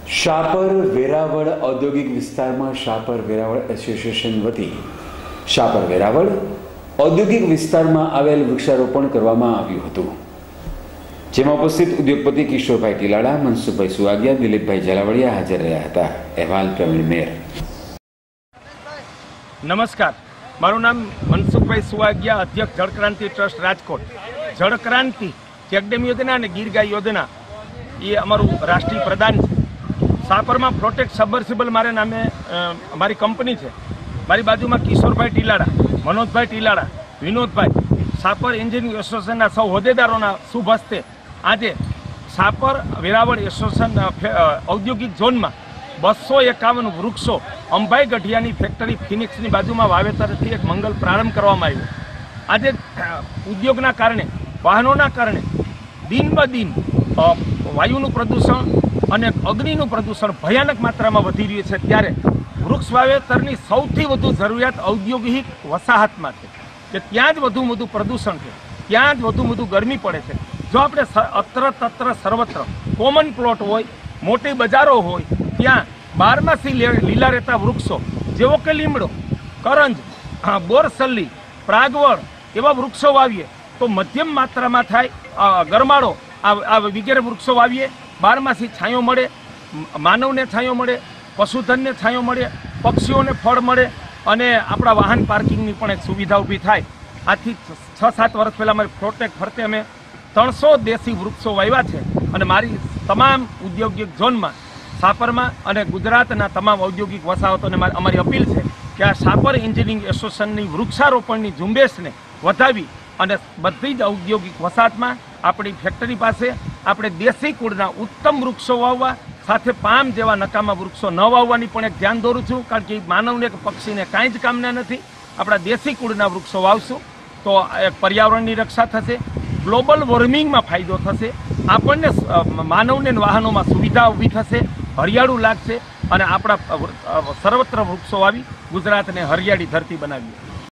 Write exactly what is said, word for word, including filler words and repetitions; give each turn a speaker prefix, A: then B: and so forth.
A: શાપર વેરાવળ ઔદ્યોગિક વિસ્તારમાં શાપર વેરાવળ એસોસિએશન વતી શાપર વેરાવળ ઔદ્યોગિક વિસ્તારમાં આવેલ વૃક્ષારોપણ કરવામાં આવ્યું હતું, જેમાં ઉપસ્થિત ઉદ્યોગપતિ કિશોરભાઈ ટીલાડા, મનસુખભાઈ સુવાગિયા, દિલીપભાઈ ઝાલાવાડિયા હાજર રહ્યા હતા। અહેવાલ પ્રવીણ મેર।
B: નમસ્કાર, મારું નામ મનસુખભાઈ સુવાગિયા, અધ્યક્ષ જળક્રાંતિ ટ્રસ્ટ રાજકોટ। જળક્રાંતિ ચેકડેમ યોજના અને ગીર ગાય યોજના એ અમારું રાષ્ટ્રીય પ્રદાન છે। શાપરમાં પ્રોટેક્ટ સબમર્સિબલ મારે નામે અમારી કંપની છે। મારી બાજુમાં કિશોરભાઈ ટીલાડા, મનોજભાઈ ટીલાડા, વિનોદભાઈ, શાપર એન્જિનિયરિંગ એસોસિએશનના સૌ હોદ્દેદારોના શુભ હસ્તે આજે શાપર વેરાવળ એસોસિએશન ઔદ્યોગિક ઝોનમાં બસો એકાવન વૃક્ષો અંબાઈ ગઢિયાની ફેક્ટરી ફિનિક્સની બાજુમાં વાવેતરથી એક મંગલ પ્રારંભ કરવામાં આવ્યો। આજે ઉદ્યોગના કારણે, વાહનોના કારણે દિન બ દિન વાયુનું પ્રદૂષણ અને અગ્નિનું પ્રદૂષણ ભયાનક માત્રામાં વધી રહ્યું છે, ત્યારે વૃક્ષ વાવેતરની સૌથી વધુ જરૂરિયાત ઔદ્યોગિક વસાહતમાં છે કે ત્યાં જ વધુ વધુ પ્રદૂષણ છે, ત્યાં જ વધુ વધુ ગરમી પડે છે। જો આપણે અત્ર તત્ર સર્વત્ર કોમન પ્લોટ હોય, મોટી બજારો હોય, ત્યાં બારમાસી લીલા રહેતા વૃક્ષો જેવો કે લીમડો, કરંજ, બોરસલ્લી, પ્રાગવડ એવા વૃક્ષો વાવીએ તો મધ્યમ માત્રામાં થાય ગરમાળો આ વગેરે વૃક્ષો વાવીએ, બારમાસી છાંયો મળે, માનવને છાંયો મળે, પશુધનને છાંયો મળે, પક્ષીઓને ફળ મળે અને આપણા વાહન પાર્કિંગની પણ એક સુવિધા ઊભી થાય। આથી છ સાત વર્ષ પહેલાં અમારી પ્રોટેક્ટ ફરતે અમે ત્રણસો દેશી વૃક્ષો વાવ્યા છે અને મારી તમામ ઔદ્યોગિક ઝોનમાં, શાપરમાં અને ગુજરાતના તમામ ઔદ્યોગિક વસાહતોને અમારી અપીલ છે કે આ શાપર એન્જિનિયરિંગ એસોસિએશનની વૃક્ષારોપણની ઝુંબેશને વધાવી અને બધી જ ઔદ્યોગિક વસાહતમાં આપણી ફેક્ટરી પાસે આપણે દેશી કુળના ઉત્તમ વૃક્ષો વાવવા, સાથે પામ જેવા નકામા વૃક્ષો ન વાવવાની પણ એક ધ્યાન દોરું છું, કારણ કે માનવને કે પક્ષીને કાંઈ જ કામના નથી। આપણા દેશી કુળના વૃક્ષો વાવશું તો પર્યાવરણની રક્ષા થશે, ગ્લોબલ વોર્મિંગમાં ફાયદો થશે, આપણને માનવને વાહનોમાં સુવિધા ઊભી થશે, હરિયાળું લાગશે અને આપણા સર્વત્ર વૃક્ષો વાવી ગુજરાતને હરિયાળી ધરતી બનાવીએ।